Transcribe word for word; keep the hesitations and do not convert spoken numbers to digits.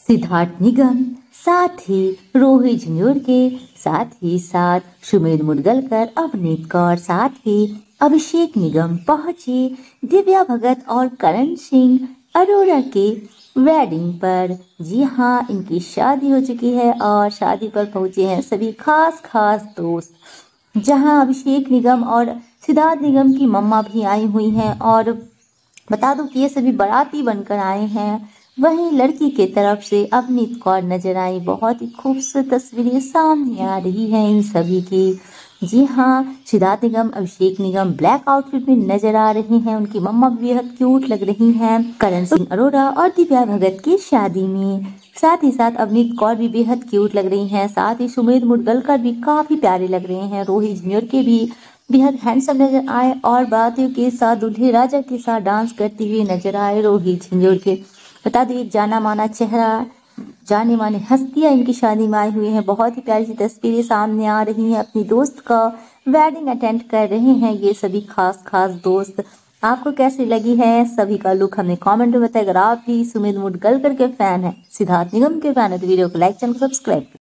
सिद्धार्थ निगम, साथ ही रोहित झंझोर के साथ ही साथ सुमेध मुदगलकर, अवनीत कौर, साथ ही अभिषेक निगम पहुंचे दिव्या भगत और करण सिंह अरोड़ा के वेडिंग पर। जी हाँ, इनकी शादी हो चुकी है और शादी पर पहुंचे हैं सभी खास खास दोस्त, जहां अभिषेक निगम और सिद्धार्थ निगम की मम्मा भी आई हुई हैं। और बता दूं कि ये सभी बाराती बनकर आए हैं। वहीं लड़की के तरफ से अवनीत कौर नजर आई। बहुत ही खूबसूरत तस्वीरें सामने आ रही हैं इन सभी की। जी हाँ, सिद्धार्थ निगम, अभिषेक निगम ब्लैक आउटफिट में नजर आ रहे हैं। उनकी मम्मा भी बेहद क्यूट लग रही हैं करण सिंह अरोड़ा और दिव्या भगत की शादी में। साथ ही साथ अवनीत कौर भी बेहद क्यूट लग रही हैं। साथ ही सुमेध मुदगलकर भी काफी प्यारे लग रहे हैं। रोहित झंझोर के भी बेहद हैंडसम नजर आए और बारातियों के साथ दूल्हे राजा के साथ डांस करते हुए नजर आए रोहित झंझोर के। बता दें, एक जाना माना चेहरा, जाने माने हस्तियां इनकी शादी में आई हुई हैं। बहुत ही प्यारी सी तस्वीरें सामने आ रही हैं। अपनी दोस्त का वेडिंग अटेंड कर रहे हैं ये सभी खास खास दोस्त। आपको कैसी लगी है सभी का लुक हमें कमेंट में बताएं। अगर आप भी सुमेध मुदगलकर के फैन हैं, सिद्धार्थ निगम के फैन है, तो वीडियो को लाइक, चैनल को सब्सक्राइब